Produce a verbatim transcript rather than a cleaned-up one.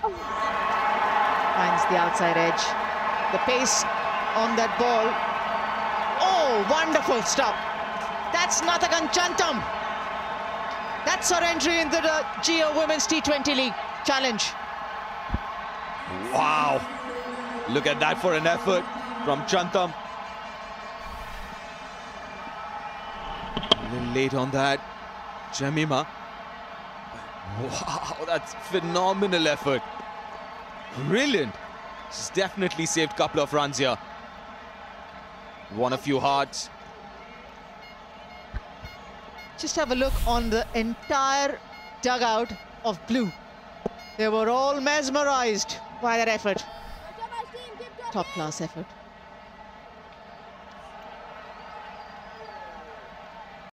Finds the outside edge. The pace on that ball. Oh, wonderful stop. That's Nathagan Chantam. That's her entry into the Jio Women's T twenty League Challenge. Wow. Look at that for an effort from Chantam. A little late on that. Jemimah. Wow, that's phenomenal effort. Brilliant. She's definitely saved a couple of runs here. Won a few hearts. Just have a look on the entire dugout of blue. They were all mesmerized by that effort. Top class effort.